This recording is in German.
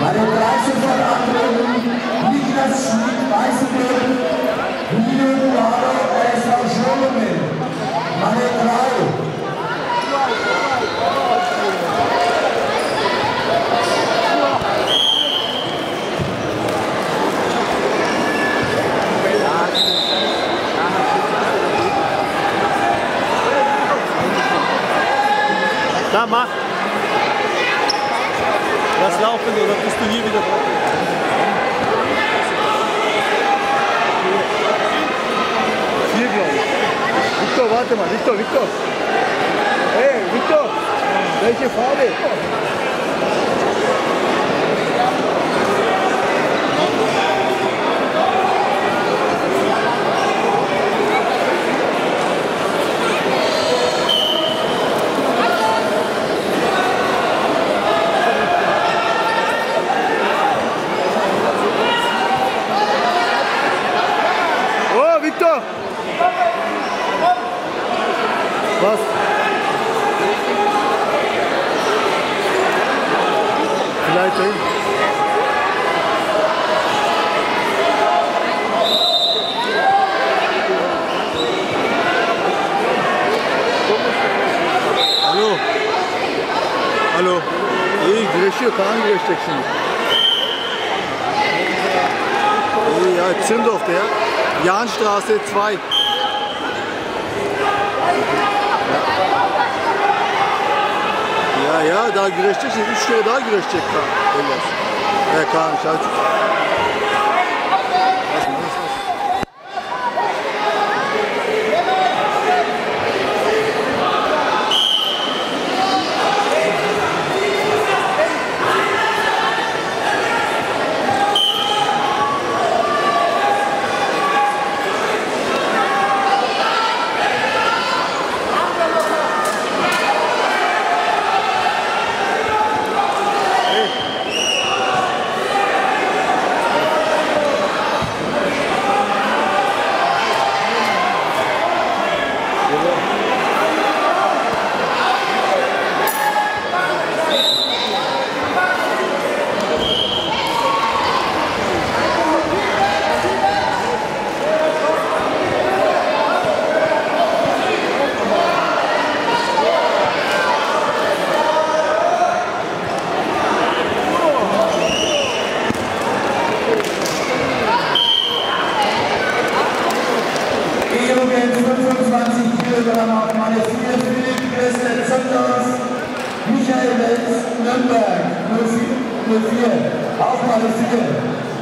Meine 30 von Antreten, Niklas Schmidt, Weißenburg, Nino Buharo, SV Schulmen. Meine 3. Da, mach! Lass laufen oder bist du hier wieder drauf? Hier, glaube ich. Victor, warte mal, Victor! Hey, Victor! Welche Farbe? Victor! Was? Vielleicht hin. Hallo? Hallo? İyi güreşiyor, Kaan güreşecek şimdi. İyi ya, Zündorf'ta ya. Jahnstraße 2. Ja, da güreşecek şimdi. 3 kere daha güreşecek Kaan. Kaan Şalçuk. Meine 4 Philipp Christen Zünders, Michael Lenz, Nürnberg 04, auch meine 4.